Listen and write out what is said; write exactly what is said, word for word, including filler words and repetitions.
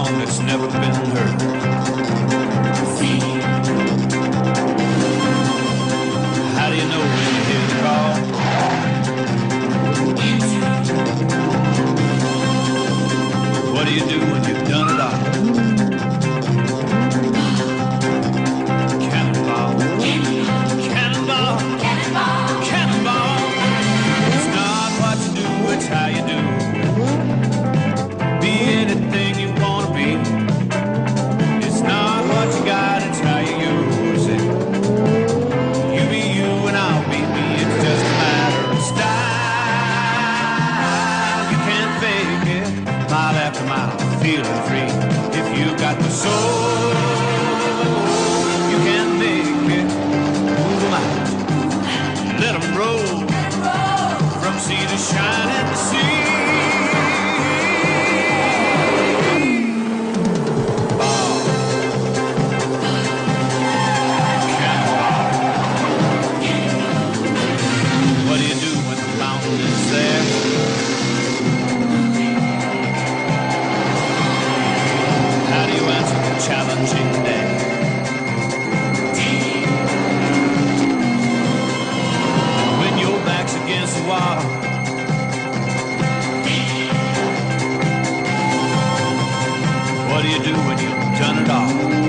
song that's never been heard. How do you know when you hear the call? What do you do when you've done it all? Cannonball, cannonball, cannonball, cannonball. It's not what you do, it's how you do. Be anything you want to be. It's not what you got, it's how you use it. You be you and I'll be me. It's just a matter of style. You can't fake it. Mile after mile, feeling free. If you got the soul, you can make it. Move 'em out, let 'em roll. From sea to shining the sea. Challenging day. When your back's against the wall, what do you do when you've done it all?